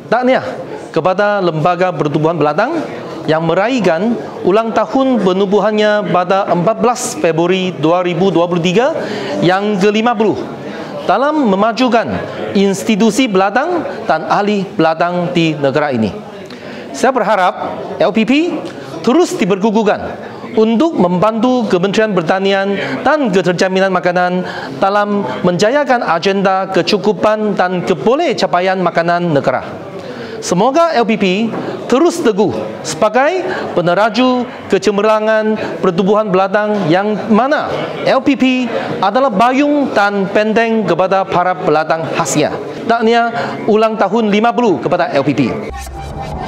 Tahniah kepada Lembaga Pertubuhan Belatang yang meraihkan ulang tahun penubuhannya pada 14 Februari 2023 yang ke-50 dalam memajukan institusi belatang dan ahli belatang di negara ini. Saya berharap LPP terus diberkukuhkan untuk membantu Kementerian Pertanian dan Keterjaminan Makanan dalam menjayakan agenda kecukupan dan kebolehcapaian makanan negara. Semoga LPP terus teguh sebagai peneraju kecemerlangan pertubuhan belatang yang mana LPP adalah bayung dan benteng kepada para pelatang khasnya. Tahniah ulang tahun 50 kepada LPP.